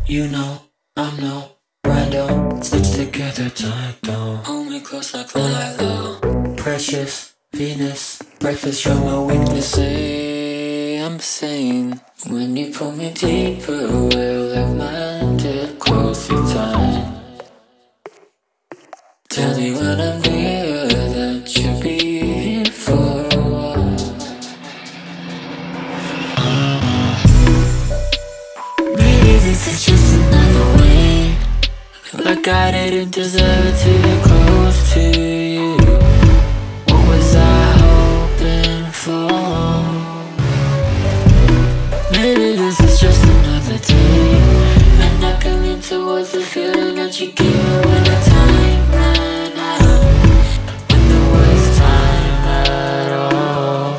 You know, I'm no random. Stitched together tight though. Hold me close like Lilo. Precious Venus, breakfast, you're my weakness. Say I'm sane when you pull me deeper. Well, like mine did, close your time. Tell me when I'm near that you'll be here for a while. Maybe this is just another way. Like I didn't deserve to be close to you. What was I hoping for? Maybe this is just another day, and I can lean towards the feeling that you give me when the time ran out. When there was time at all.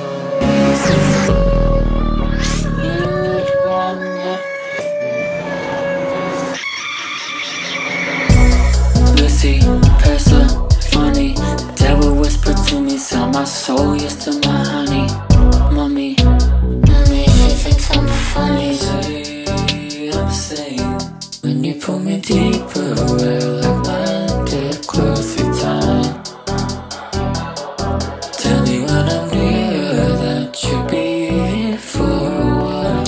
Lucy, Persephone, devil whispered to me, sell my soul, yes to my honey. Mommy, she thinks I'm funny. Say I'm sane when you pull me deeper. Well, like mine did, close your time. Tell me when I'm near that you'll be here for a while.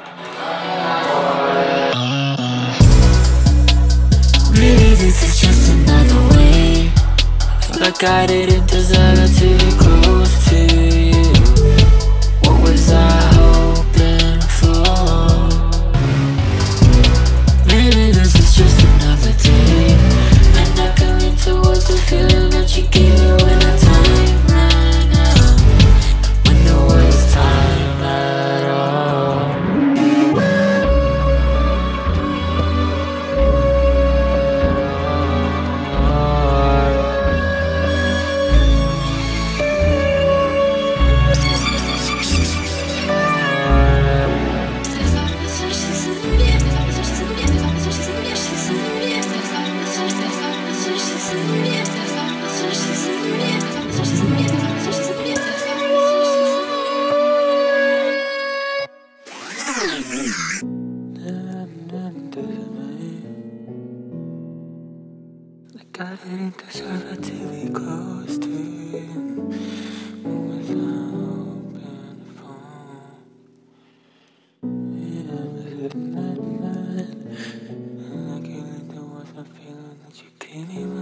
Maybe this is just another way. Like I didn't deserve to be close to you. What was I hoping for? Maybe this is just another day, and I can lean towards the feeling that you gave me when the time ran out. When there was time at all. Like I didn't deserve to be close to you. What was I hoping for? Yeah, like you, there was a feeling that you gave me.